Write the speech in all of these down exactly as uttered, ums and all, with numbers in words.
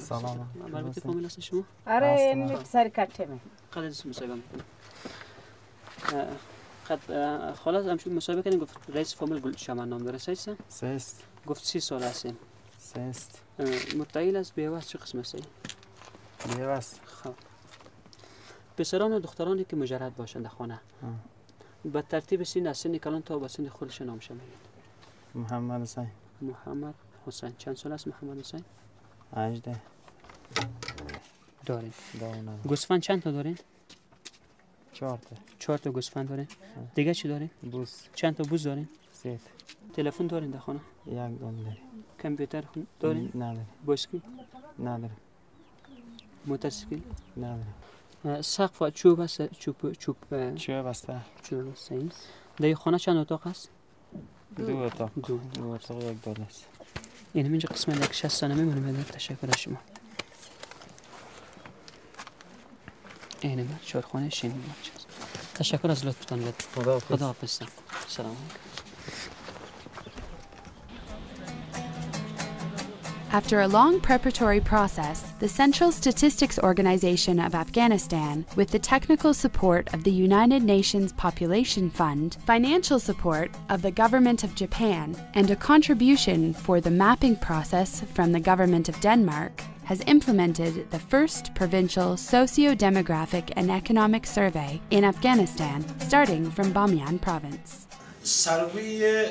سلام. البته فامیل هست شما؟ آره این پسر کچمه. قد از مصاحبه میکنم. قد خلاص همشون مصاحبه کردیم گفت رئیس فامیل گل شمن نام داره سیست؟ سیست. گفت سی سال هستیم. سیست. متعیل است بیوست چه قسم هستی؟ بیوست. خب. پسران و دخترانی که مجرد باشند در خانه. به ترتیب سن از سن کلان تا به سن خودش نامش میگید. محمد حسین. محمد حسین. چند سال است محمد حسین؟ هجده. دارین. دارم. گوسفند چند تا دارین؟ چهار تا. چهار تا گوسفند دارین؟ دیگه چی دارین؟ بوس. چند تا بوس دارین؟ سه. تلفن دارین در خانه؟ یک دام داریم. کامپیوتر دارین؟ نداریم. بایسکل؟ نداریم. موتورسیکل؟ نداریم. سقف چوب است؟ چوب چوب چوب است. چوب است. در خانه چند اتاق است؟ دو اتاق. دو, دو اتاق یک دال است. این اینجا قسمت یک شصت سنه میمونه. تشکر از شما. این من چهارخانه شین میاد. تشکر از لطفتان. خدا خدا حافظ. سلام. After a long preparatory process, the Central Statistics Organization of Afghanistan, with the technical support of the United Nations Population Fund, financial support of the Government of Japan, and a contribution for the mapping process from the Government of Denmark, has implemented the first provincial socio-demographic and economic survey in Afghanistan, starting from Bamiyan province. Survey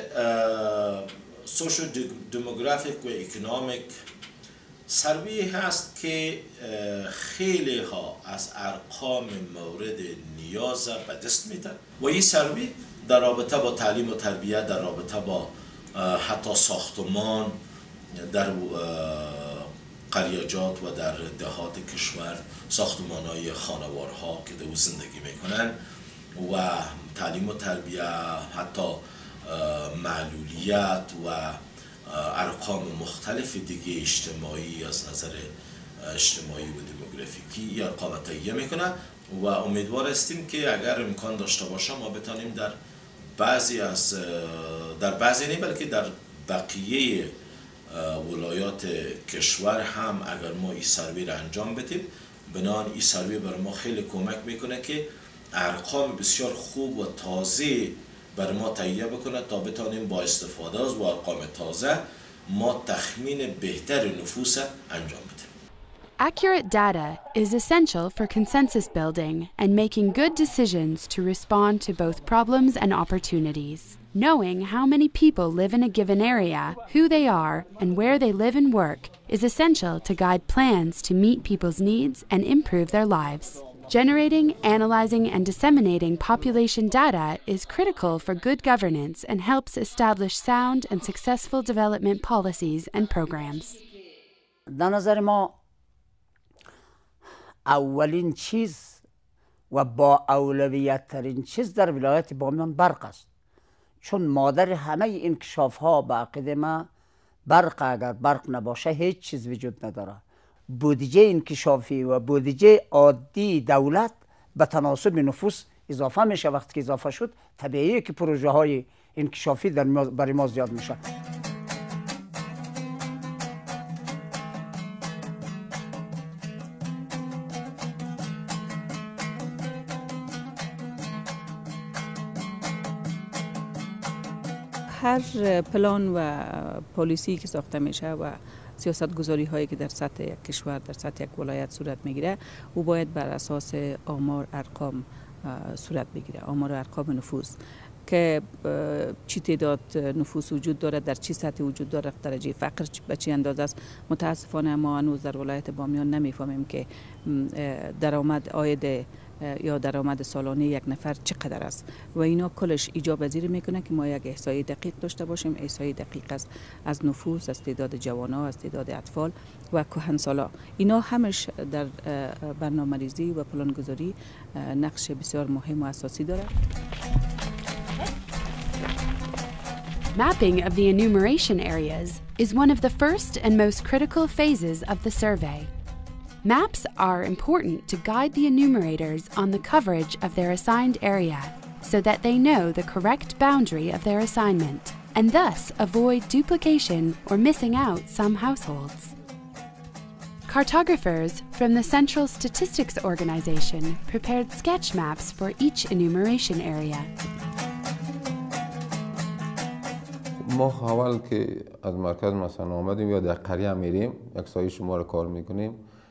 Socio-demographic و economic سروی هست که خیلی ها از ارقام مورد نیاز به دست میدن و این سروی در رابطه با تعلیم و تربیت، در رابطه با حتی ساختمان در قریاجات و در دهات کشور، ساختمان های خانوارها که در زندگی میکنن و تعلیم و تربیت، حتی معلولیت و ارقام مختلف دیگه اجتماعی از نظر اجتماعی و دموگرافیکی ارقام تهیه میکنه و امیدوار هستیم که اگر امکان داشته باشه ما بتانیم در بعضی از در بعضی نه بلکه در بقیه ولایات کشور هم اگر ما این سروی را انجام بدیم، بنان این سروی برای ما خیلی کمک میکنه که ارقام بسیار خوب و تازه برای ما تهیه بکنه تا بتانیم با استفاده از ارقام تازه ما تخمین بهتر نفوس انجام بدیم. Accurate data is essential for consensus building and making good decisions to respond to both problems and opportunities. Knowing how many people live in a given area, who they are, and where they live and work is essential to guide plans to meet people's needs and improve their lives. Generating, analyzing, and disseminating population data is critical for good governance and helps establish sound and successful development policies and programs. در نظر ما اولین چیز و با اولویت ترین چیز در ولایت بامیان برق است، چون مادر همه انکشاف ها به عقیده ما برق. اگر برق نباشه هیچ چیز وجود نداره. بودجه انکشافی و بودجه عادی دولت به تناسب نفوس اضافه میشه. وقتی که اضافه شد طبیعیه که پروژه های انکشافی در برای ما زیاد میشه. هر پلان و پالیسی که ساخته میشه و سیاست گذاری هایی که در سطح یک کشور، در سطح یک ولایت صورت میگیره، او باید بر اساس آمار ارقام صورت بگیره. آمار ارقام نفوس که چی تعداد نفوس وجود داره، در چی سطح وجود داره، درجه فقر به چی اندازه است. متاسفانه ما هنوز در ولایت بامیان نمیفهمیم که درآمد عاید یا درآمد سالانه یک نفر چقدر است و اینا کلش ایجاب پذیر میکنه که ما یک احصایی دقیق داشته باشیم. احصایی دقیق است از نفوس، از تعداد جوانان، از تعداد اطفال و کهنسالا. اینا همش در برنامه‌ریزی و پلانگذاری نقش بسیار مهم و اساسی داره. Mapping of the enumeration areas is one of the first and most critical phases of the survey. Maps are important to guide the enumerators on the coverage of their assigned area so that they know the correct boundary of their assignment and thus avoid duplication or missing out some households. Cartographers from the Central Statistics Organization prepared sketch maps for each enumeration area. ما اول که از مرکز مثلا آمدیم یا در قریه میریم یک سایه شمار کار میکنیم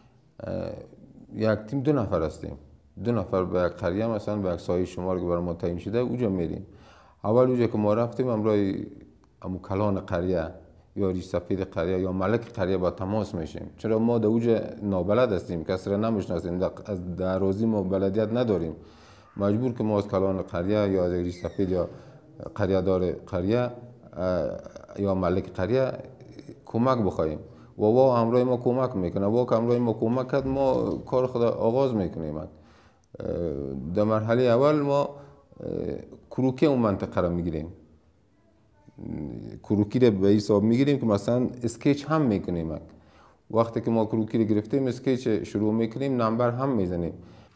یک تیم دو نفر هستیم دو نفر به یک قریه مثلا به یک سایه شمار که برای ما تعیین شده اونجا میریم اول اونجا که ما رفتیم امروی امو کلان قریه یا ریش سفید قریه یا ملک قریه با تماس میشیم چرا ما در اونجا نابلد هستیم کسی را نمیشناسیم از درازی ما بلدیت نداریم مجبور که ما از کلان قریه یا از ریش سفید یا قریه دار قریه یا ملک قریه کمک بخوایم و وا همراه ما کمک میکنه وا که همراه ما کمک کرد ما کار خود آغاز میکنیم در مرحله اول ما کروکی اون منطقه را میگیریم کروکی را به حساب میگیریم که مثلا اسکیچ هم میکنیم وقتی که ما کروکی را گرفتیم اسکیچ شروع میکنیم نمبر هم میزنیم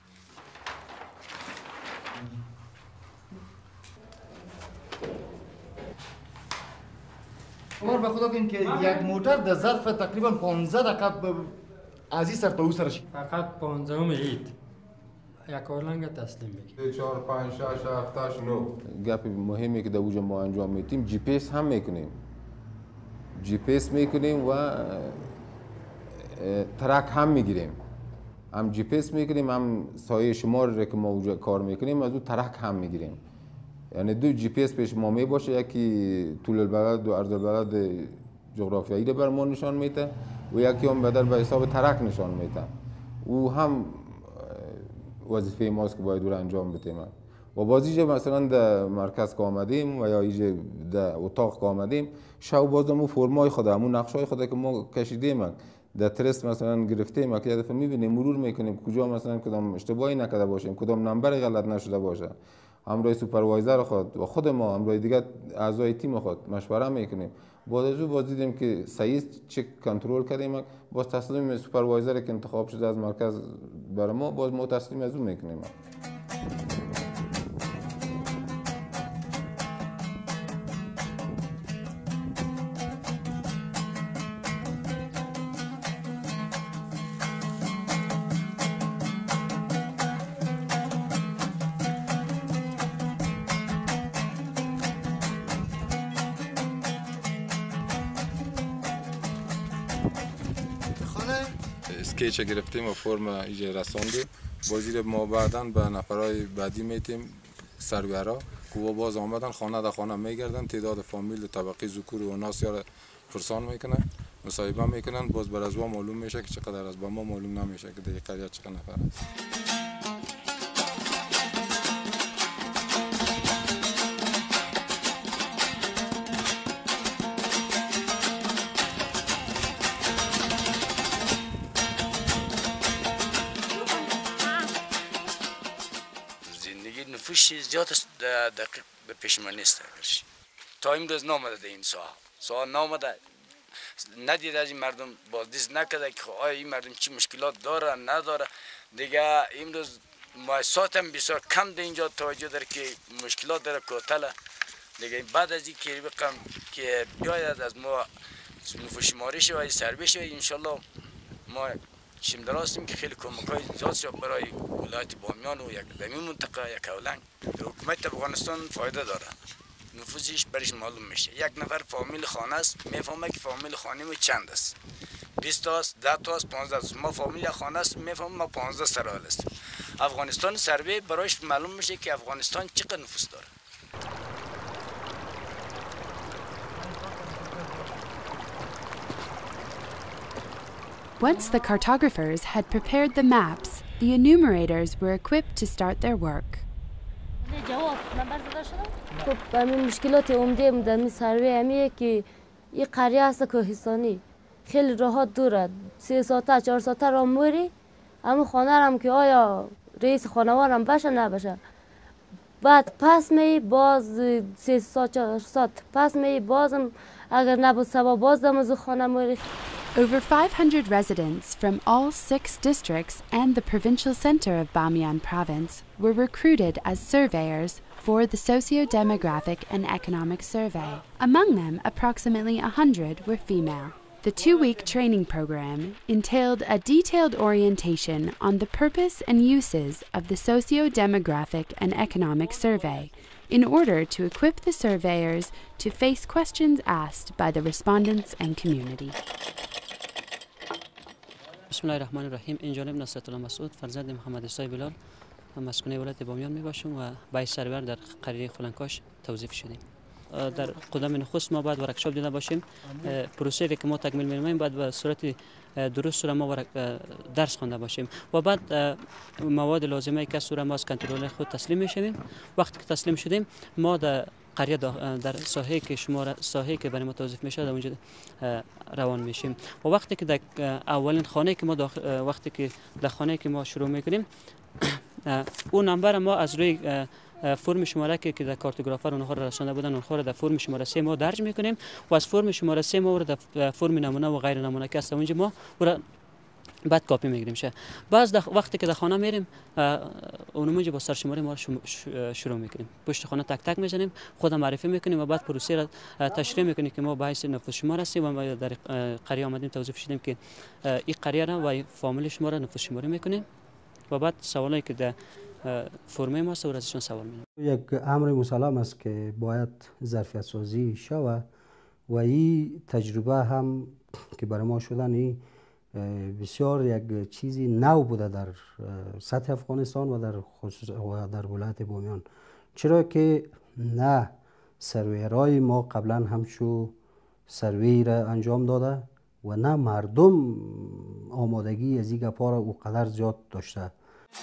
عمر به خدا بگیم که یک موتر در ظرف تقریبا پانزده دقیقه از این سر تا اون سرش فقط پانزدهم عید یک اولنگ تسلیم میگی چهار پنج شش هفت هشت نه گپ مهمی که در اوج ما انجام میدیم جی پی اس هم میکنیم جی پی اس میکنیم و ترک هم میگیریم هم جی پی اس میکنیم هم سایه شمار که ما اونجا کار میکنیم از اون ترک هم میگیریم یعنی دو جی پی اس پیش ما می باشه یکی طول البلد و عرض البلد جغرافیایی رو بر ما نشان میده و یکی هم بدل به حساب ترک نشان میده او هم وظیفه ماست که باید رو انجام بدیم و بازیجا مثلا در مرکز که آمدیم و یا ایجا در اتاق که آمدیم شو باز همون فرمای خود همون نقشای خود که ما کشیدیم در ترست مثلا گرفتیم که یه دفعه میبینیم مرور میکنیم کجا مثلا کدام اشتباهی نکرده باشیم کدام نمبر غلط نشده باشه همراه سوپروایزر خود و خود ما همراه دیگه اعضای تیم خود مشوره میکنیم بعد از اون باز دیدیم که صحیح چک کنترل کردیم باز تسلیم سوپروایزر که انتخاب شده از مرکز برای ما باز ما تسلیم از اون میکنیم اسکیچ گرفتیم و فرم ایجا رساندیم بازی ما بعدا به نفرهای بعدی میتیم سرویرا که باز آمدن خانه در خانه میگردن تعداد فامیل طبقه ذکور و ناس را پرسان میکنن مصاحبه میکنن باز بر از ما معلوم میشه که چقدر از با ما معلوم نمیشه که در قریه چقدر نفر است نفوش زیاد دقیق به پیش من نیست تا امروز نامده این سوال سوال نامده ندید از این مردم بازدید نکرده که آیا این مردم چی مشکلات داره نداره دیگه امروز مؤسسات هم بسیار کم در اینجا توجه داره که مشکلات داره کوتاله دیگه بعد از این که بقم که بیاید از ما نفوش ماری شوی سربی شوی انشالله ما شیم دراستیم که خیلی کمک‌های زیاد شد برای ولایت بامیان و یک دمی منطقه یک اولنگ حکومت افغانستان فایده داره نفوذش برش معلوم میشه یک نفر فامیل خانه است میفهمه که فامیل خانه ما چند است بیست تا است ده تا است پانزده است ما فامیل خانه است میفهمم ما پانزده سرال است افغانستان سروی برایش معلوم میشه که افغانستان چقدر نفوس داره Once the cartographers had prepared the maps, the enumerators were equipped to start their work. خب همین مشکلات عمده در این سروی همیه که این قریه است کوهستانی خیلی راحت دوره سه ساعته چهار ساعته را موری اما خانه هم که آیا رئیس خانوار هم بشه نباشه بعد پس می باز سه ساعت چهار ساعت پس می بازم اگر نبود سبا باز دم خانه موری Over five hundred residents from all six districts and the provincial center of Bamiyan province were recruited as surveyors for the Socio-demographic and Economic Survey. Among them, approximately one hundred were female. The two-week training program entailed a detailed orientation on the purpose and uses of the Socio-demographic and Economic Survey in order to equip the surveyors to face questions asked by the respondents and community. بسم الله الرحمن الرحیم. این جانب نصرت الله مسعود فرزند محمد عیسی بلال مسکن ولایت بامیان می باشم و بای سرور در قریه خلنکاش توظیف شدیم. در قدم نخست ما باید ورکشاپ دیده باشیم. پروسه که ما تکمیل می‌کنیم باید به صورت درست را ما درس خوانده باشیم و بعد مواد لازمه که سوره ما از کنترل خود تسلیم می‌شویم. وقتی که تسلیم شدیم ما در قریه در ساحه که شما ساحه که برای ما توظیف میشه در اونجا روان میشیم و وقتی که در اولین خانه که ما وقتی که در خانه که ما شروع میکنیم اون نمبر ما از روی فرم شماره که در کارتوگرافر اونها را رسانده بودن اونها را در فرم شماره سه ما درج میکنیم و از فرم شماره سه ما را در فرم نمونه و غیر نمونه که است اونجا ما بعد کاپی میگیریم شه. باز وقتی که در خانه میریم اونمونجا با سرشماری ما شروع میکنیم. پشت خانه تک تک میزنیم، خود معرفی میکنیم و بعد پروسه را تشریح میکنیم که ما با حیث نفوذ شمار هستیم و ما در قریه آمدیم توظیف شدیم که این قریه را و فامیل شما را نفوذ شماری میکنیم و بعد سوالایی که در فرم ما است و ازشون سوال میکنیم. یک امر مسلم است که باید ظرفیت سازی شود و این تجربه هم که برای ما شدن این بسیار یک چیزی نو بوده در سطح افغانستان و در خصوص و در ولایت بامیان، چرا که نه سرویرای ما قبلا همچو سروی را انجام داده و نه مردم آمادگی از این گپا را اونقدر زیاد داشته.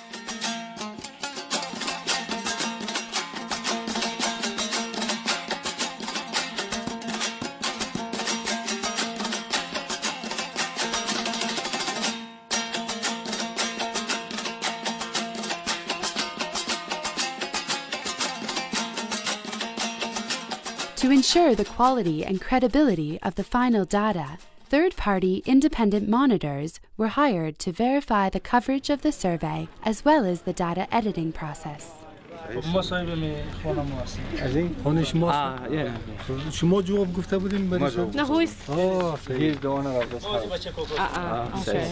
To ensure the quality and credibility of the final data, third-party independent monitors were hired to verify the coverage of the survey as well as the data editing process. ما صاحب خانم هستیم. از این خانه شما است. شما جواب گفته بودین برای شما؟ نه هویست. آه صحیح. دوانه را بس. آه آه. اوکی.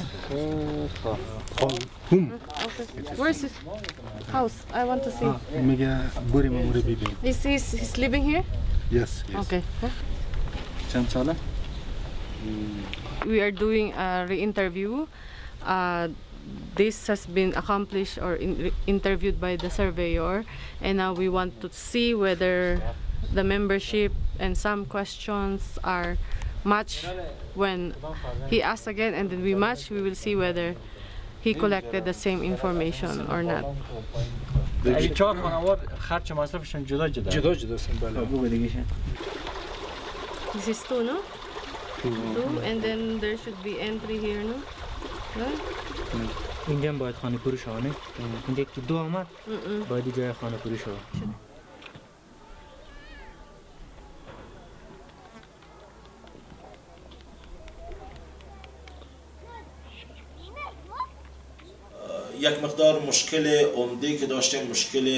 هم. Where is his house? I want to see. میگه بری ماموری ببین. Is he he's living here? Yes. Okay. چند ساله؟ We are doing a re-interview. Uh, this has been accomplished or in re interviewed by the surveyor, and now we want to see whether the membership and some questions are matched. When he asks again and then we match, we will see whether he collected the same information or not. این چهار خانوار خرچ مصرفشون جدا جدا جدا جدا هستن. بله. بگو دیگه. This is two, no? Two, and then there should be entry here, no? Right? اینجا هم باید خانه پوری شوانه. اینجا که دو آمد باید جای خانه پوری شوانه. یک مقدار مشکل عمده که داشتیم مشکل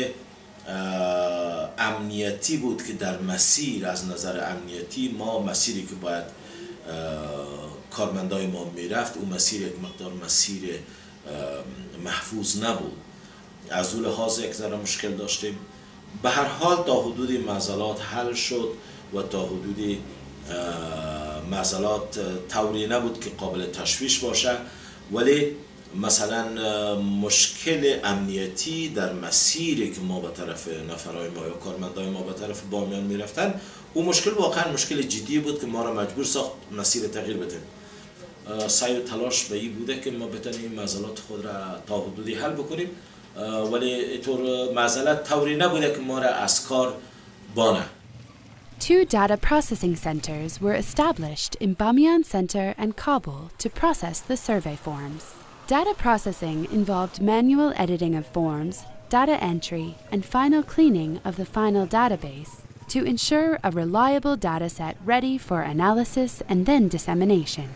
امنیتی بود که در مسیر از نظر امنیتی ما مسیری که باید کارمندای ما میرفت اون مسیر یک مقدار مسیر محفوظ نبود. از اون لحاظ یک ذره مشکل داشتیم. به هر حال تا حدودی معضلات حل شد و تا حدودی معضلات طوری نبود که قابل تشویش باشه، ولی مثلا مشکل امنیتی در مسیری که ما به طرف نفرای ما یا کارمندای ما به طرف بامیان میرفتن اون مشکل واقعا مشکل جدی بود که ما را مجبور ساخت مسیر تغییر بدیم. سعی و تلاش به این بوده که ما بتونیم معضلات خود را تا حدودی حل بکنیم، ولی اینطور معضلات طوری نبوده که ما را از کار بانه. Two data processing centers were established in Bamiyan Center and Kabul to process the survey forms. Data processing involved manual editing of forms, data entry, and final cleaning of the final database to ensure a reliable dataset ready for analysis and then dissemination.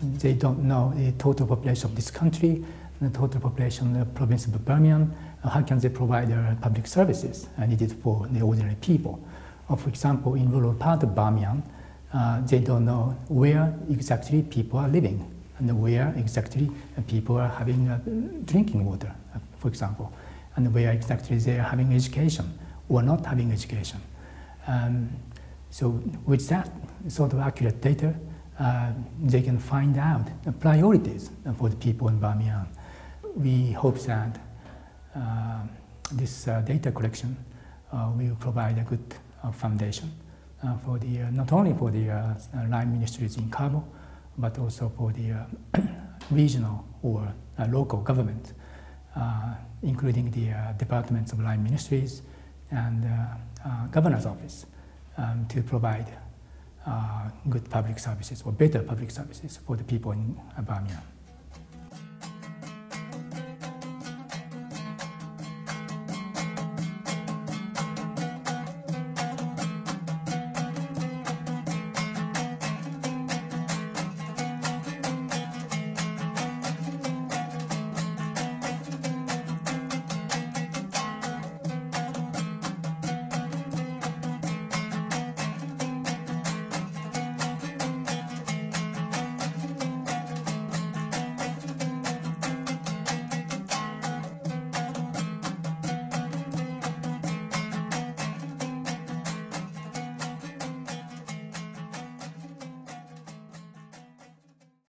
they don't know the total population of this country, the total population of the province of Bamiyan. How can they provide uh, public services needed for the ordinary people? Or for example, in rural part of Bamiyan, uh, they don't know where exactly people are living and where exactly people are having uh, drinking water, uh, for example, and where exactly they are having education or not having education. Um, so with that sort of accurate data, uh, they can find out the priorities for the people in Bamiyan. We hope that uh, this uh, data collection uh, will provide a good uh, foundation uh, for the, uh, not only for the uh, line ministries in Kabul, but also for the uh, regional or uh, local government, uh, including the uh, departments of line ministries and uh, uh, governor's office, um, to provide uh, good public services or better public services for the people in Bamiyan.